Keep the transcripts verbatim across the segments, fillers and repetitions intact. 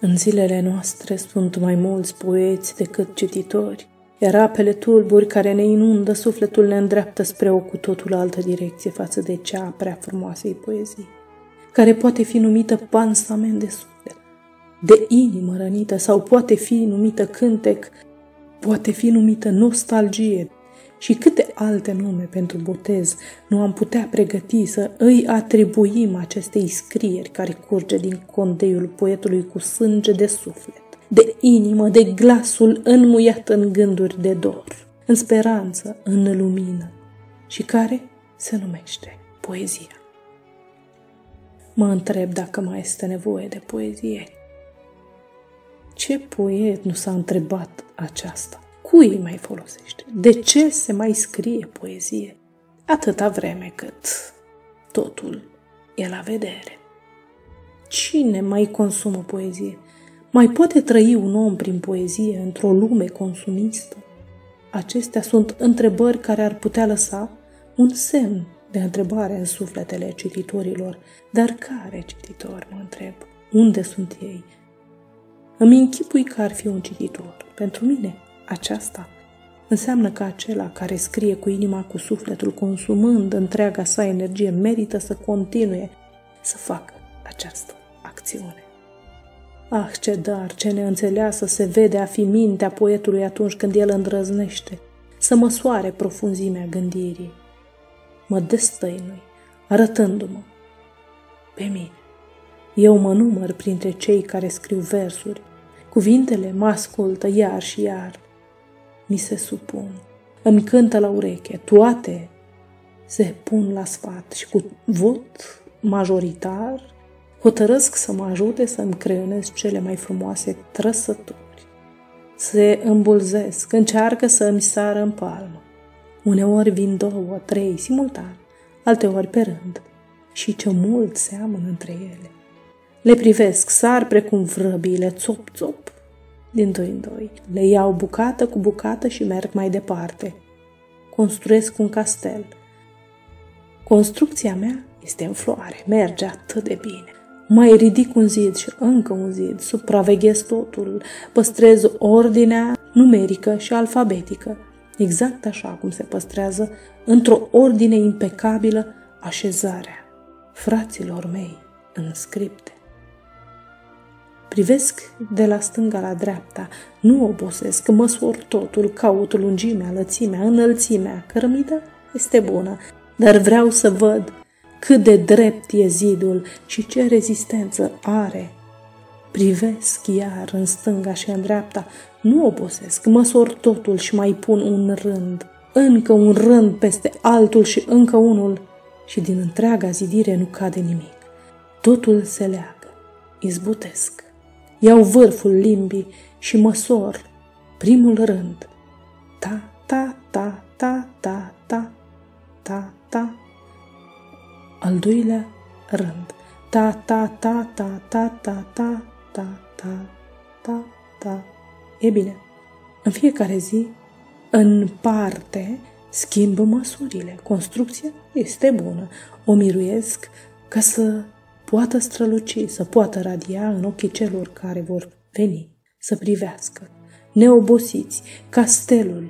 În zilele noastre sunt mai mulți poeți decât cititori, iar apele tulburi care ne inundă sufletul ne îndreaptă spre o cu totul altă direcție față de cea prea frumoasei poezii, care poate fi numită pansament de suflet, de inimă rănită, sau poate fi numită cântec, poate fi numită nostalgie și câte alte nume pentru botez nu am putea pregăti să îi atribuim acestei scrieri care curge din condeiul poetului cu sânge de suflet, de inimă, de glasul înmuiat în gânduri de dor, în speranță, în lumină, și care se numește poezia. Mă întreb dacă mai este nevoie de poezie. Ce poet nu s-a întrebat aceasta? Cui îi mai folosește? De ce se mai scrie poezie? Atâta vreme cât totul e la vedere. Cine mai consumă poezie? Mai poate trăi un om prin poezie într-o lume consumistă? Acestea sunt întrebări care ar putea lăsa un semn de întrebare în sufletele cititorilor. Dar care cititor, mă întreb? Unde sunt ei? Îmi închipui că ar fi un cititor. Pentru mine, aceasta înseamnă că acela care scrie cu inima, cu sufletul, consumând întreaga sa energie, merită să continue să facă această acțiune. Ah, ce dar, ce neînțeleasă se vede a fi mintea poetului atunci când el îndrăznește să măsoare profunzimea gândirii. Mă destăinui, arătându-mă pe mine. Eu mă număr printre cei care scriu versuri. Cuvintele mă ascultă iar și iar. Mi se supun, îmi cântă la ureche, toate se pun la sfat și cu vot majoritar hotărăsc să mă ajute să-mi creionez cele mai frumoase trăsături. Se îmbulzesc, încearcă să îmi sară în palmă. Uneori vin două, trei, simultan, alteori pe rând, și ce mult seamănă între ele. Le privesc, sar precum vrăbiile, țop-țop, din doi în doi. Le iau bucată cu bucată și merg mai departe. Construiesc un castel. Construcția mea este în floare, merge atât de bine. Mai ridic un zid și încă un zid, supraveghez totul, păstrez ordinea numerică și alfabetică, exact așa cum se păstrează într-o ordine impecabilă așezarea fraților mei în scripte. Privesc de la stânga la dreapta, nu obosesc, măsor totul, caut lungimea, lățimea, înălțimea, cărămida este bună, dar vreau să văd cât de drept e zidul și ce rezistență are. Privesc iar în stânga și în dreapta, nu obosesc, măsor totul și mai pun un rând, încă un rând peste altul și încă unul, și din întreaga zidire nu cade nimic. Totul se leagă, izbutesc. Iau vârful limbii și măsor primul rând. Ta, ta, ta, ta, ta, ta, ta, ta. Al doilea rând. Ta, ta, ta, ta, ta, ta, ta, ta, ta, ta, ta. E bine, în fiecare zi, în parte, schimb măsurile. Construcția este bună. O miruiesc ca să poată străluci, să poată radia în ochii celor care vor veni, să privească, neobosiți, castelul.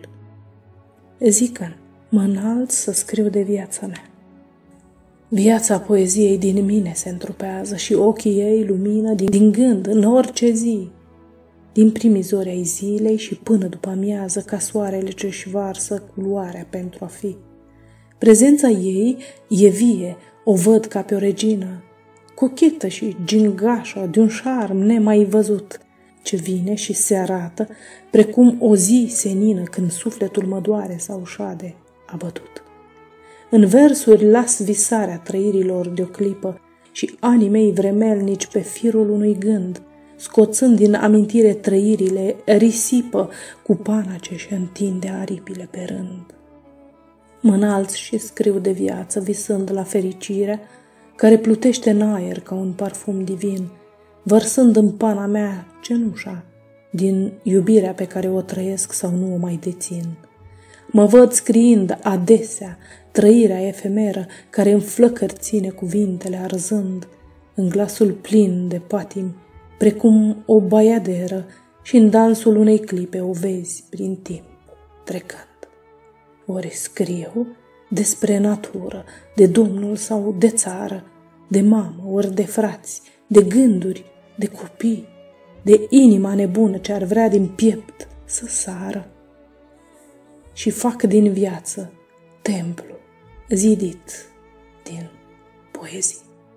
Zică, mă înalt să scriu de viața mea. Viața poeziei din mine se întrupează și ochii ei lumină din, din gând în orice zi, din primii zori ai zilei și până după amiază, ca soarele ce-și varsă culoarea pentru a fi. Prezența ei e vie, o văd ca pe o regină, cochetă și gingașă, de un șarm nemai văzut, ce vine și se arată precum o zi senină când sufletul mă doare sau șade abătut. În versuri las visarea trăirilor de o clipă și anii mei vremelnici pe firul unui gând, scoțând din amintire trăirile, risipă cu pana ce-și întinde aripile pe rând. Mă înalț și scriu de viață, visând la fericirea care plutește în aer ca un parfum divin, vărsând în pana mea cenușa din iubirea pe care o trăiesc sau nu o mai dețin. Mă văd scriind adesea trăirea efemeră care în flăcări ține cuvintele arzând, în glasul plin de patimi, precum o baiaderă și în dansul unei clipe o vezi prin timp trecând. Ori scriu despre natură, de Domnul sau de țară, de mamă ori de frați, de gânduri, de copii, de inima nebună ce ar vrea din piept să sară. Și fac din viață templu zidit din poezii.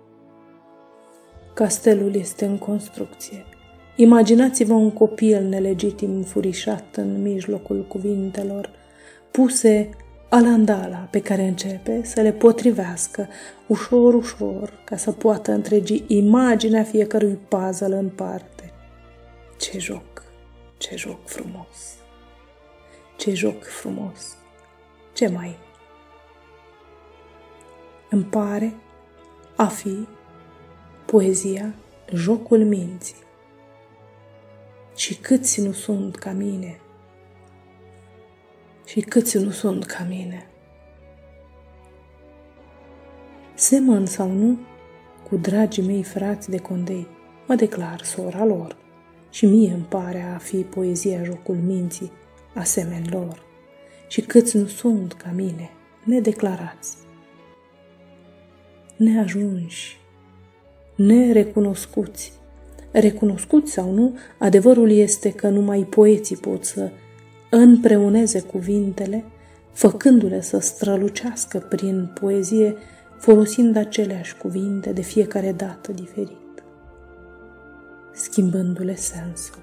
Castelul este în construcție. Imaginați-vă un copil nelegitim furișat în mijlocul cuvintelor, puse alandala pe care începe să le potrivească ușor, ușor, ca să poată întregi imaginea fiecărui puzzle în parte. Ce joc, ce joc frumos! Ce joc frumos! Ce mai? Îmi pare a fi poezia jocul minții. Și câți nu sunt ca mine? Și câți nu sunt ca mine? Semăn sau nu cu dragii mei frați de condei, mă declar sora lor și mie îmi pare a fi poezia jocul minții asemeni lor. Și câți nu sunt ca mine, nedeclarați, neajunși, nerecunoscuți. Recunoscuți sau nu, adevărul este că numai poeții pot să împreuneze cuvintele, făcându-le să strălucească prin poezie, folosind aceleași cuvinte de fiecare dată diferit, schimbându-le sensul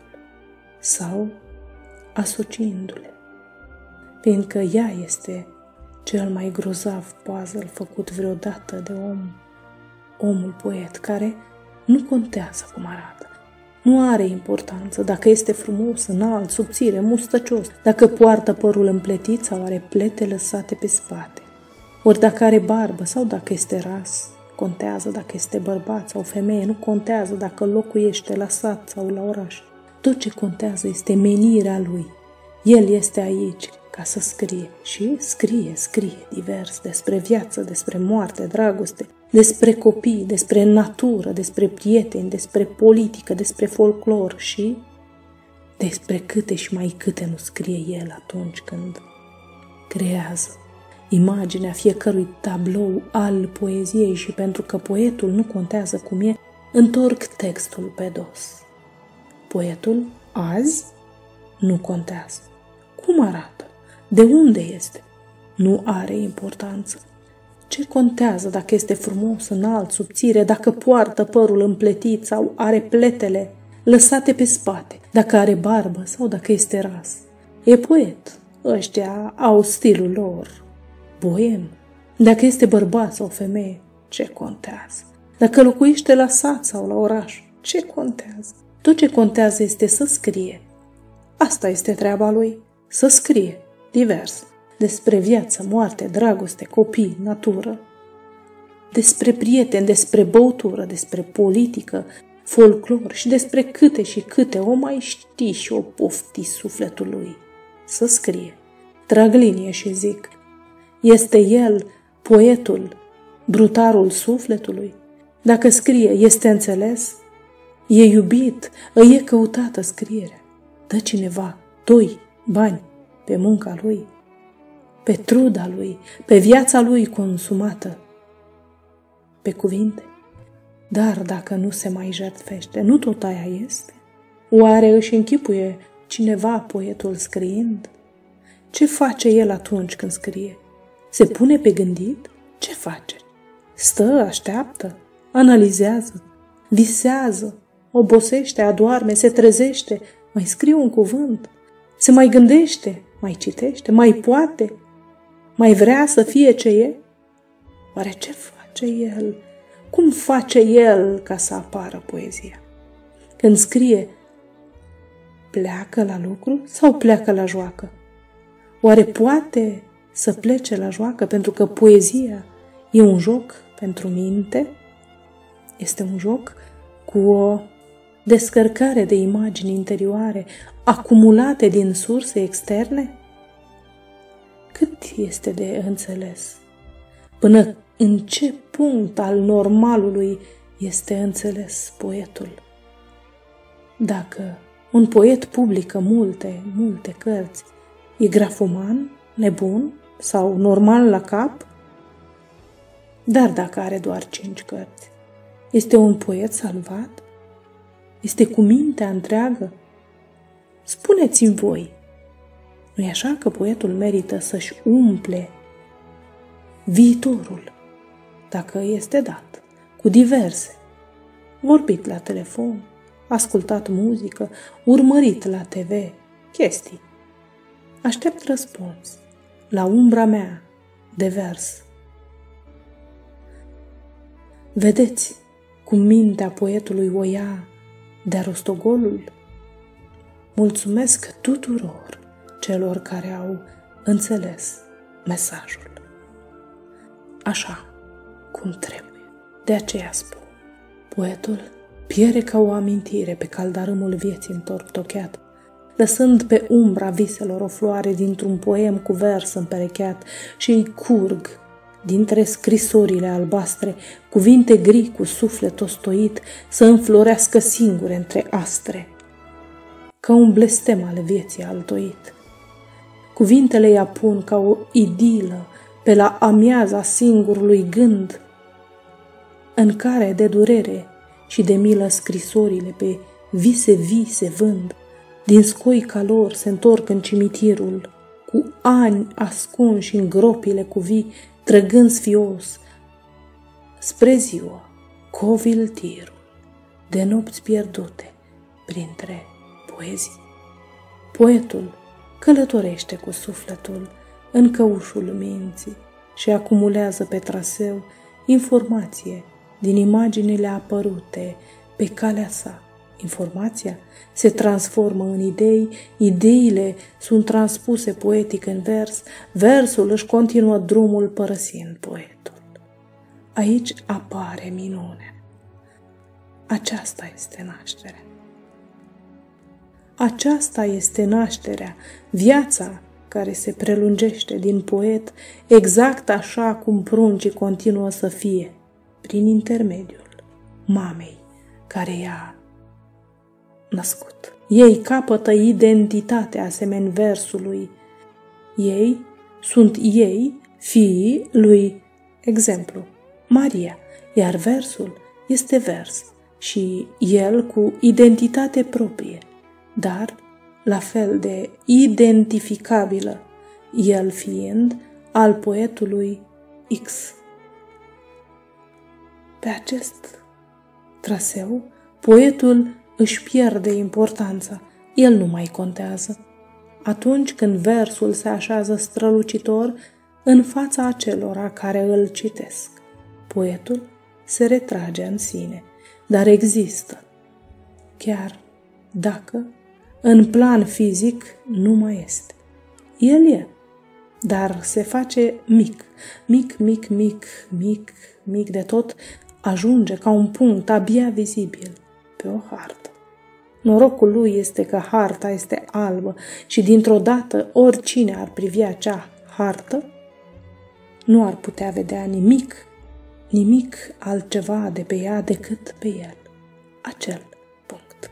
sau asociindu-le, fiindcă ea este cel mai grozav puzzle făcut vreodată de om, omul poet, care nu contează cum arată. Nu are importanță dacă este frumos, înalt, subțire, mustăcios, dacă poartă părul împletit sau are plete lăsate pe spate, ori dacă are barbă sau dacă este ras. Contează dacă este bărbat sau femeie, nu contează dacă locuiește la sat sau la oraș. Tot ce contează este menirea lui. El este aici ca să scrie și scrie, scrie divers despre viață, despre moarte, dragoste, despre copii, despre natură, despre prieteni, despre politică, despre folclor și despre câte și mai câte nu scrie el atunci când creează imaginea fiecărui tablou al poeziei. Și pentru că poetul nu contează cum e, întorc textul pe dos. Poetul azi nu contează. Cum arată? De unde este? Nu are importanță. Ce contează dacă este frumos, înalt, subțire, dacă poartă părul împletit sau are pletele lăsate pe spate, dacă are barbă sau dacă este ras? E poet. Ăștia au stilul lor boem. Dacă este bărbat sau femeie, ce contează? Dacă locuiește la sat sau la oraș, ce contează? Tot ce contează este să scrie. Asta este treaba lui, să scrie divers, despre viață, moarte, dragoste, copii, natură, despre prieteni, despre băutură, despre politică, folclor și despre câte și câte o mai ști și o pofti sufletul lui. Să scrie. Trag linie și zic, este el, poetul, brutarul sufletului? Dacă scrie, este înțeles? E iubit? Îi e căutată scrierea? Dă cineva doi bani pe munca lui, pe truda lui, pe viața lui consumată, pe cuvinte? Dar dacă nu se mai jertfește, nu tot aia este? Oare își închipuie cineva poetul scriind? Ce face el atunci când scrie? Se pune pe gândit? Ce face? Stă, așteaptă, analizează, visează, obosește, adoarme, se trezește, mai scrie un cuvânt, se mai gândește, mai citește, mai poate, mai vrea să fie ce e? Oare ce face el? Cum face el ca să apară poezia? Când scrie, pleacă la lucru sau pleacă la joacă? Oare poate să plece la joacă pentru că poezia e un joc pentru minte? Este un joc cu o descărcare de imagini interioare acumulate din surse externe? Cât este de înțeles? Până în ce punct al normalului este înțeles poetul? Dacă un poet publică multe, multe cărți, e grafoman, nebun sau normal la cap? Dar dacă are doar cinci cărți, este un poet salvat? Este cu mintea întreagă? Spuneți-mi voi, nu-i așa că poetul merită să-și umple viitorul, dacă este dat, cu diverse, vorbit la telefon, ascultat muzică, urmărit la T V, chestii. Aștept răspuns la umbra mea de vers. Vedeți cum mintea poetului o ia de rostogolul? Mulțumesc tuturor celor care au înțeles mesajul. Așa cum trebuie. De aceea spun, poetul pierde ca o amintire pe caldarâmul vieții întortocheat, lăsând pe umbra viselor o floare dintr-un poem cu vers împerecheat și îi curg dintre scrisorile albastre cuvinte gri cu suflet ostoit să înflorească singure între astre, ca un blestem al vieții altoit. Cuvintele i apun ca o idilă pe la amiaza singurului gând, în care de durere și de milă scrisorile pe vise vii se vând, din scoica lor se întorc în cimitirul, cu ani ascunși în gropile cu vii, trăgând sfios spre ziua, coviltirul de nopți pierdute printre poezii. Poetul călătorește cu sufletul în căușul minții și acumulează pe traseu informație din imaginile apărute pe calea sa. Informația se transformă în idei, ideile sunt transpuse poetic în vers, versul își continuă drumul părăsind poetul. Aici apare minunea. Aceasta este nașterea. Aceasta este nașterea, viața care se prelungește din poet exact așa cum pruncii continuă să fie, prin intermediul mamei care i-a născut. Ei capătă identitate asemeni versului. Ei sunt ei, fiii lui, exemplu, Maria, iar versul este vers și el cu identitate proprie, dar la fel de identificabilă, el fiind al poetului X. Pe acest traseu, poetul își pierde importanța, el nu mai contează. Atunci când versul se așează strălucitor în fața acelora care îl citesc, poetul se retrage în sine, dar există, chiar dacă în plan fizic nu mai este. El e, dar se face mic, mic, mic, mic, mic, mic de tot, ajunge ca un punct abia vizibil pe o hartă. Norocul lui este că harta este albă și dintr-o dată oricine ar privi acea hartă nu ar putea vedea nimic, nimic altceva de pe ea decât pe el, acel punct.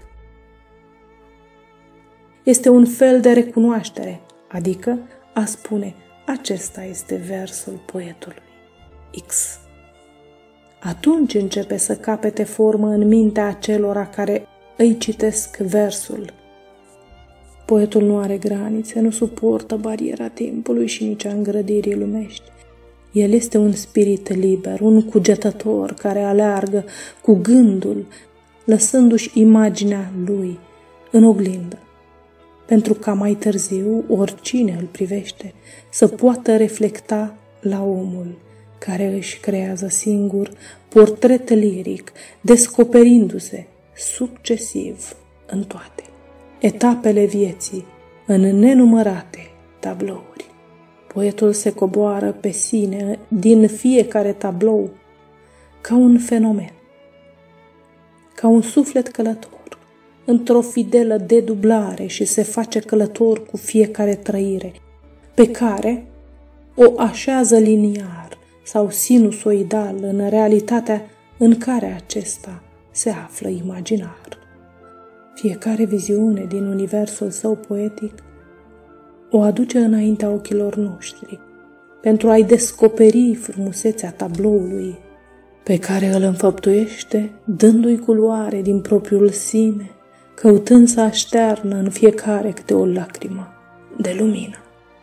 Este un fel de recunoaștere, adică a spune, acesta este versul poetului X. Atunci începe să capete formă în mintea acelora care îi citesc versul. Poetul nu are granițe, nu suportă bariera timpului și nici a îngrădirii lumești. El este un spirit liber, un cugetător care aleargă cu gândul, lăsându-și imaginea lui în oglindă, pentru ca mai târziu oricine îl privește să poată reflecta la omul care își creează singur portret liric, descoperindu-se succesiv în toate etapele vieții, în nenumărate tablouri. Poetul se coboară pe sine din fiecare tablou ca un fenomen, ca un suflet călător, într-o fidelă dedublare și se face călător cu fiecare trăire, pe care o așează liniar sau sinusoidal în realitatea în care acesta se află imaginar. Fiecare viziune din universul său poetic o aduce înaintea ochilor noștri, pentru a-i descoperi frumusețea tabloului pe care îl înfăptuiește, dându-i culoare din propriul sine, căutând să aștearnă în fiecare câte o lacrimă de lumină.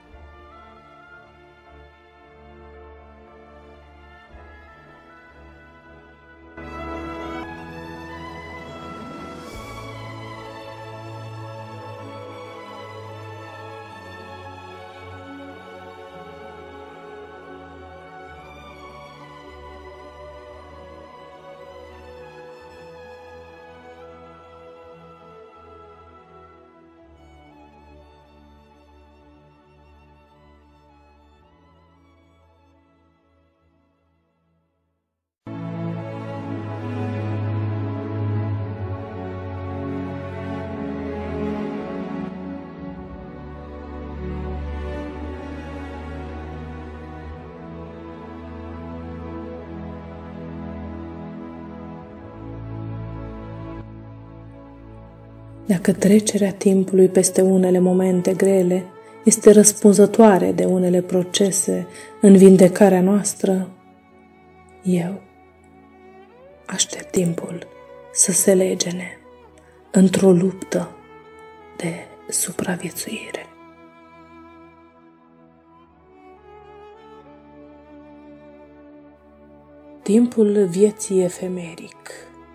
Dacă trecerea timpului peste unele momente grele este răspunzătoare de unele procese în vindecarea noastră, eu aștept timpul să se legene într-o luptă de supraviețuire. Timpul vieții efemeric.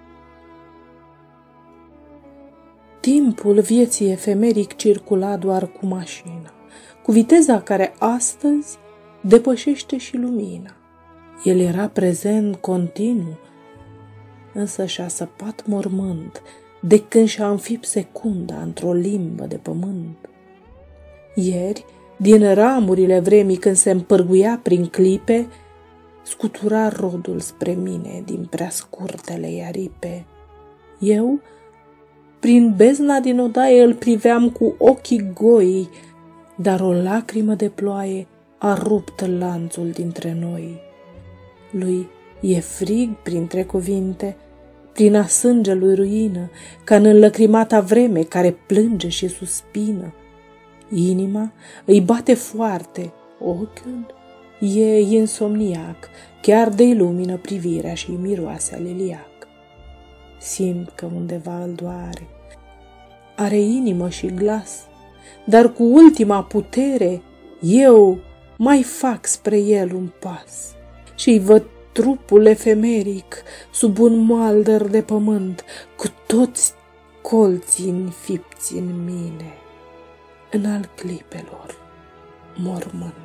Timpul vieții efemeric circula doar cu mașina, cu viteza care astăzi depășește și lumina. El era prezent continuu, însă și-a săpat mormânt de când și-a înfipt secunda într-o limbă de pământ. Ieri, din ramurile vremii când se împârguia prin clipe, scutura rodul spre mine din prea scurtele iaripe. Eu, prin bezna din odaie, îl priveam cu ochii goi, dar o lacrimă de ploaie a rupt lanțul dintre noi. Lui e frig printre cuvinte, prin a sângelui ruină, ca în înlăcrimata vreme care plânge și suspină. Inima îi bate foarte, ochiul e insomniac, chiar de-i lumină privirea și miroase a liliac. Simt că undeva îl doare, are inimă și glas, dar cu ultima putere eu mai fac spre el un pas și-i văd trupul efemeric sub un moaldăr de pământ, cu toți colții înfipți în mine, în al clipelor mormânt.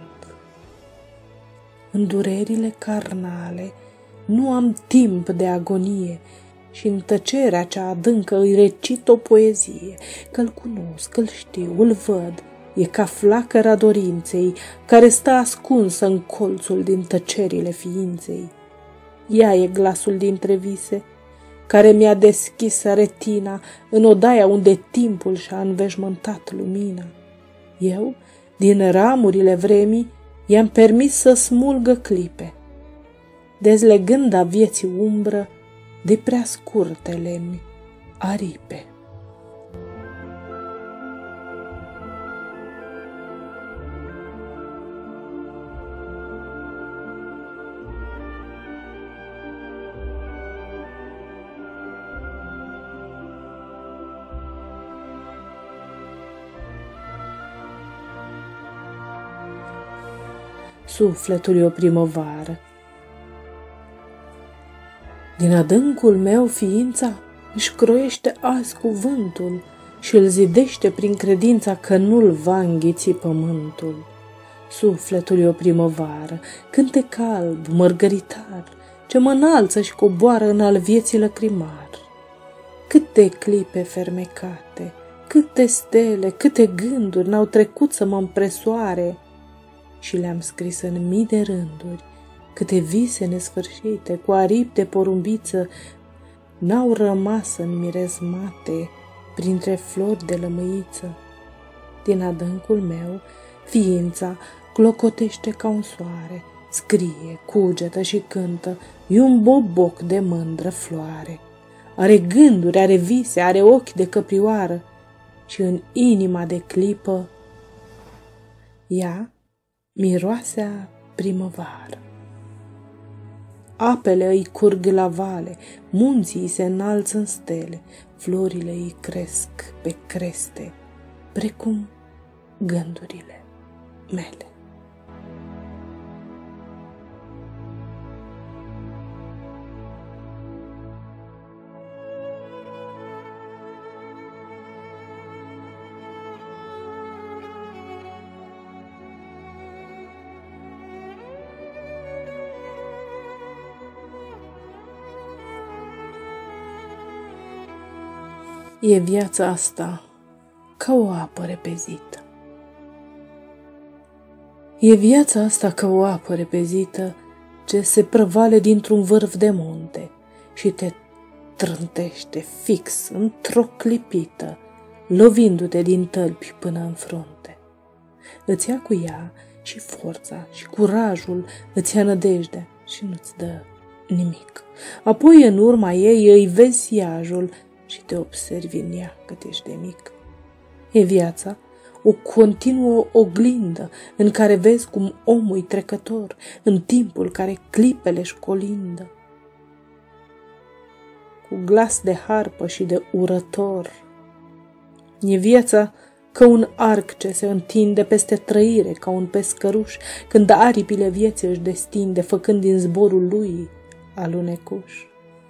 În durerile carnale nu am timp de agonie și în tăcerea cea adâncă îi recit o poezie, că-l cunosc, că-l știu, îl văd, e ca flacăra dorinței care stă ascunsă în colțul din tăcerile ființei. Ea e glasul dintre vise care mi-a deschis retina în odaia unde timpul și-a înveșmântat lumina. Eu, din ramurile vremii, i-am permis să smulgă clipe, dezlegând a vieții umbră de prea scurtele aripe. Sufletul e o primăvară. Din adâncul meu ființa își croiește azi cuvântul și îl zidește prin credința că nu-l va înghiți pământul. Sufletul e o primăvară, cânte calb, mărgăritar, ce mă înalță și coboară în al vieții lăcrimar. Câte clipe fermecate, câte stele, câte gânduri n-au trecut să mă împresoare și le-am scris în mii de rânduri. Câte vise nesfârșite, cu aripi de porumbiță, n-au rămas în mirezmate printre flori de lămâiță. Din adâncul meu, ființa clocotește ca un soare, scrie, cugetă și cântă, e un boboc de mândră floare. are gânduri, are vise, are ochi de căprioară și în inima de clipă ea miroase a primăvară. Apele îi curg la vale, munții îi se înalță în stele, florile îi cresc pe creste, precum gândurile mele. E viața asta ca o apă repezită. E viața asta ca o apă repezită ce se prăvale dintr-un vârf de munte și te trântește fix într-o clipită, lovindu-te din tălpi până în frunte. Îți ia cu ea și forța și curajul, îți ia nădejdea și nu-ți dă nimic. Apoi în urma ei îi vezi siajul și te observi în ea cât ești de mic. E viața o continuă oglindă în care vezi cum omul e trecător în timpul care clipele își colindă. Cu glas de harpă și de urător. E viața ca un arc ce se întinde peste trăire ca un pescăruș când aripile vieții își destinde făcând din zborul lui alunecuș.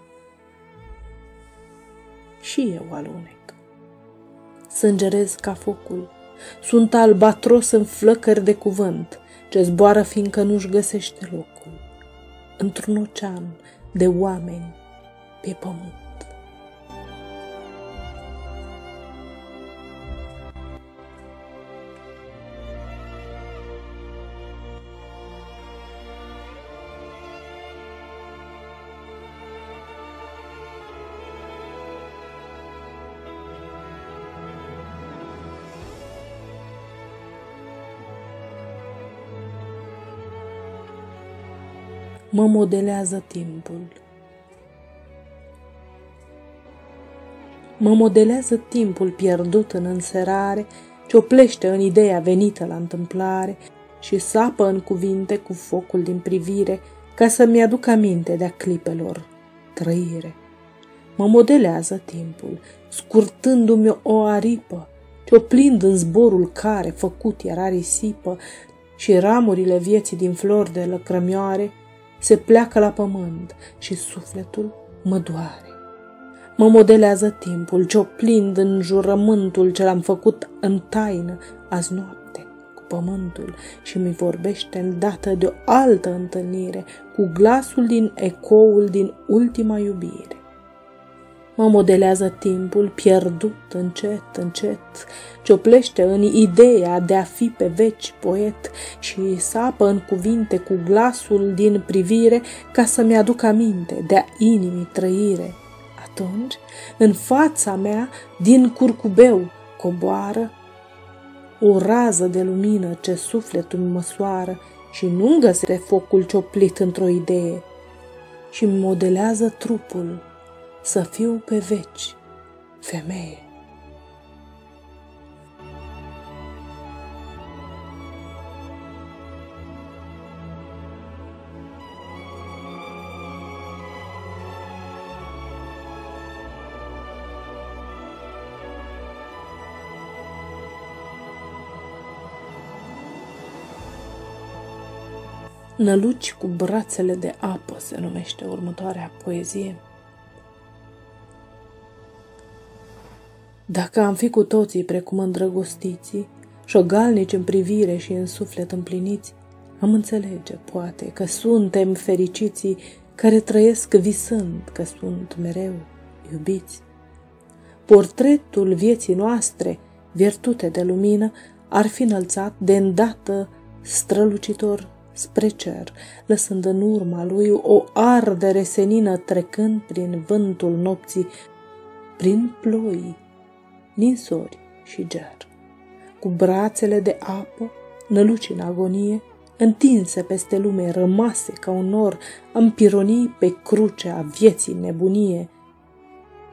Și eu alunec. Sângerez ca focul. Sunt albatros în flăcări de cuvânt, ce zboară fiindcă nu-și găsește locul. Într-un ocean de oameni pe pământ. Mă modelează timpul. Mă modelează timpul pierdut în înserare, ce oplește în ideea venită la întâmplare și sapă în cuvinte cu focul din privire, ca să-mi aduc aminte de-a clipelor trăire. Mă modelează timpul, scurtându-mi o aripă, ce oplind în zborul care, făcut era risipă, și ramurile vieții din flori de lăcrămioare, se pleacă la pământ și sufletul mă doare. Mă modelează timpul, cioplind în jurământul ce l-am făcut în taină azi noapte cu pământul și mi vorbește îndată de o altă întâlnire cu glasul din ecoul din ultima iubire. Mă modelează timpul pierdut încet, încet, cioplește în ideea de a fi pe veci poet și sapă în cuvinte cu glasul din privire ca să-mi aduc aminte de-a inimii trăire. Atunci, în fața mea, din curcubeu coboară o rază de lumină ce sufletul măsoară și nu găsește focul cioplit într-o idee și modelează trupul să fiu pe veci femeie. Năluci cu brațele de apă se numește următoarea poezie. Dacă am fi cu toții precum îndrăgostiții, șogalnici în privire și în suflet împliniți, am înțelege, poate, că suntem fericiții care trăiesc visând că sunt mereu iubiți. Portretul vieții noastre, virtute de lumină, ar fi înălțat de îndată strălucitor spre cer, lăsând în urma lui o ardere senină trecând prin vântul nopții, prin ploi, ninsori și ger. Cu brațele de apă, năluci în agonie, întinse peste lume, rămase ca un nor, am pironii pe crucea vieții nebunie.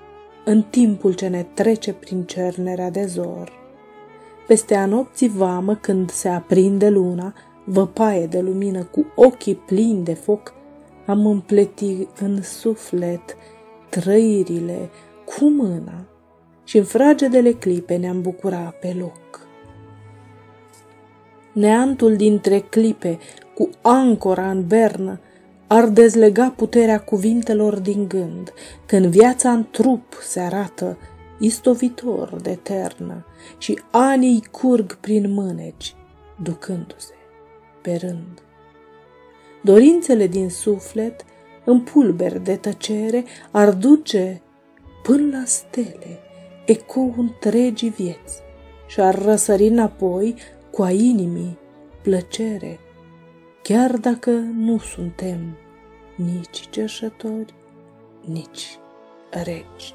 în timpul ce ne trece prin cernerea de zor. Peste a nopții vamă, când se aprinde luna, văpaie de lumină cu ochii plini de foc, am împletit în suflet trăirile cu mâna și în fragedele clipe ne-am bucurat pe loc. Neantul dintre clipe, cu ancora în bernă, ar dezlega puterea cuvintelor din gând, când viața în trup se arată istovitor de eternă și anii curg prin mâneci, ducându-se pe rând. Dorințele din suflet, în pulberi de tăcere, ar duce până la stele ecou întregii vieți și ar răsări înapoi cu a inimii plăcere, chiar dacă nu suntem nici cerșători, nici regi.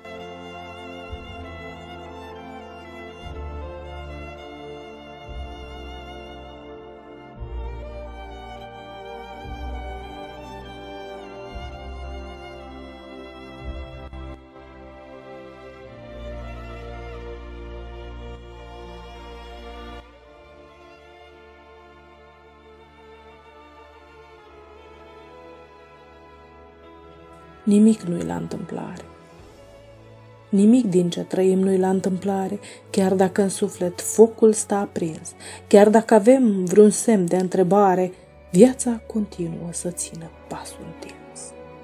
Nimic nu-i la întâmplare. Nimic din ce trăim nu-i la întâmplare, chiar dacă în suflet focul stă aprins, chiar dacă avem vreun semn de întrebare, viața continuă să țină pasul întins.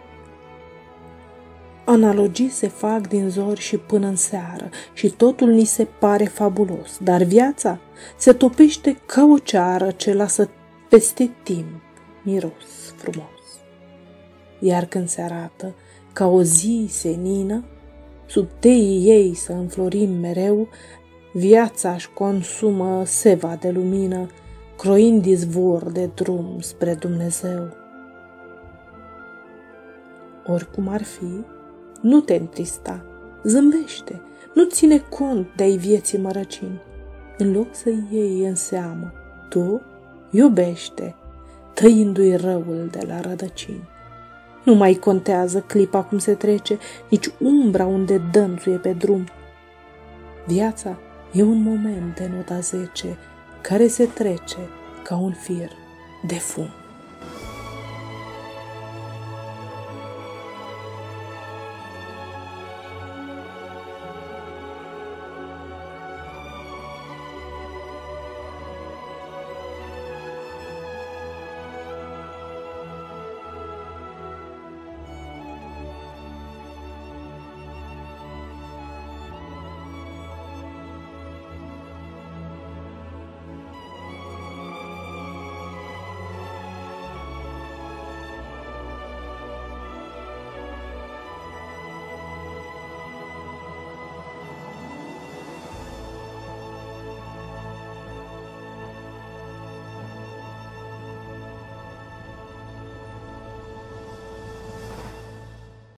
Analogii se fac din zori și până în seară și totul ni se pare fabulos, dar viața se topește ca o ceară ce lasă peste timp miros frumos. Iar când se arată ca o zi senină, sub teii ei să înflorim mereu, viața-și consumă seva de lumină, croind izvor de drum spre Dumnezeu. Oricum ar fi, nu te întrista, zâmbește, nu ține cont de-ai vieții mărăcini. În loc să iei în seamă, tu iubește, tăindu-i răul de la rădăcini. Nu mai contează clipa cum se trece, nici umbra unde dănțuie pe drum. Viața e un moment de nota zece care se trece ca un fir de fum.